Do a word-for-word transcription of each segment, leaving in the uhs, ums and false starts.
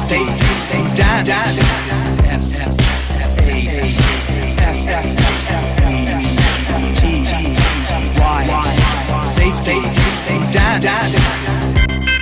say, say, dance. S S S A F F E T Y. Say, say, say, dance.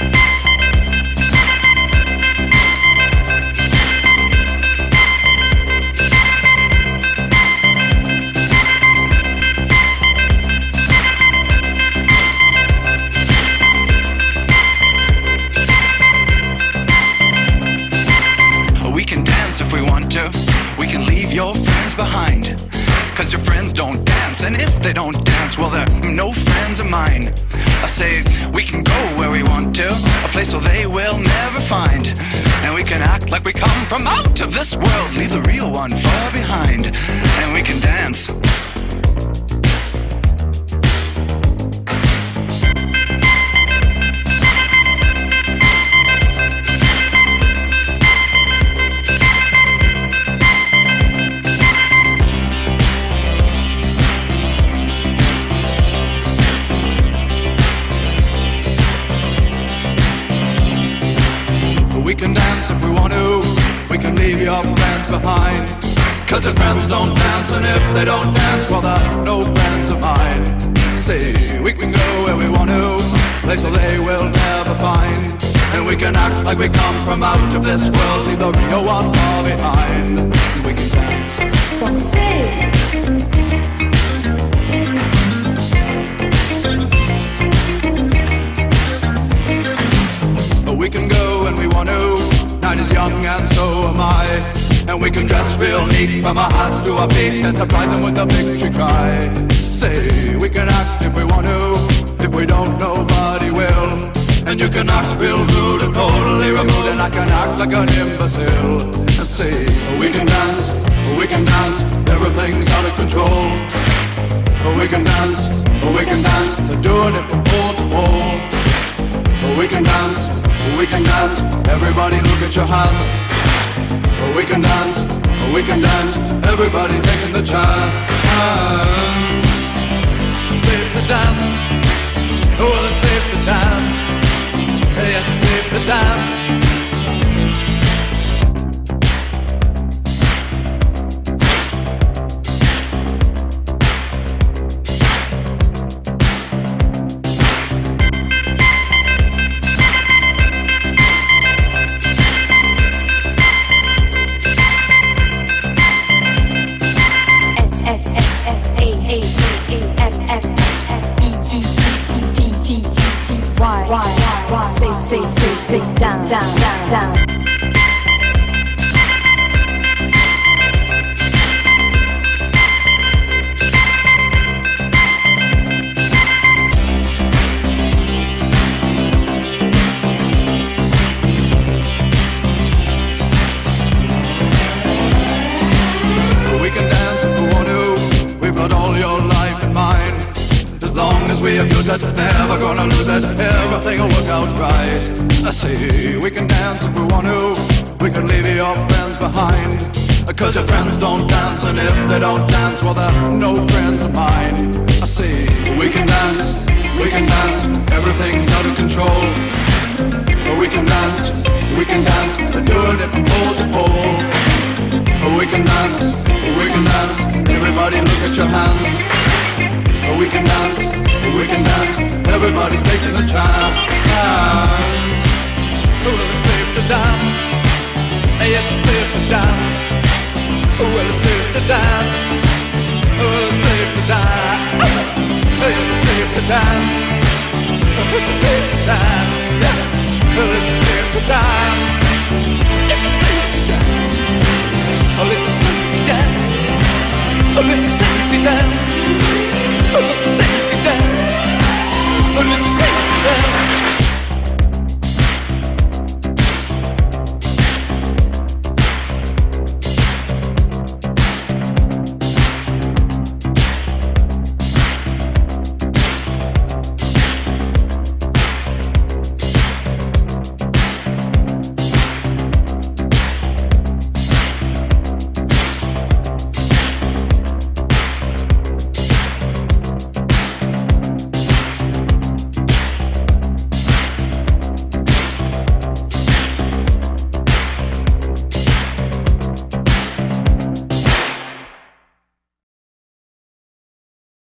If we want to, we can leave your friends behind. Cause your friends don't dance, and if they don't dance, well, they're no friends of mine. I say, we can go where we want to, a place where they will never find. And we can act like we come from out of this world, leave the real one far behind. And we can dance. We can dance if we want to, we can leave your friends behind. Cause your friends don't dance, and if they don't dance, well, they're no friends of mine. See, we can go where we want to, place where they will never find. And we can act like we come from out of this world, leave the real one far behind. And we can dance. From say. We can go when we want to, night is young and so am I. And we can dress real neat from our hearts to our feet and surprise them with a victory cry. Say, we can act if we want to, if we don't, nobody will. And you can act real rude and totally removed, and I can act like an imbecile. And say, we can dance, we can dance, everything's out of control. We can dance, we can dance, they're doing it from pole to pole. We can dance, we can dance, everybody look at your hands. We can dance, we can dance, everybody's taking the chance. Save the dance, well it's safe to dance. Yes, it's safe to dance. Say, say, say, say, down, down, down, down. We can dance if we want to, we've got all your life in mind. As long as we abuse it, never gonna lose it, everything will work out right. I say, we can dance if we want to, we can leave your friends behind. Cause your friends don't dance, and if they don't dance, well, they're no friends of mine. I say, we can dance, we can dance, everything's out of control. We can dance, we can dance, they're doing it from pole to pole. We can dance, we can dance, everybody look at your hands. We can dance, we can dance, everybody's taking a chance. Well, it's safe to dance, yes, it's safe to dance. Well, it's safe to dance, well, it's safe to dance. Yes, it's safe to dance, it's safe to dance. Well, it's safe to dance.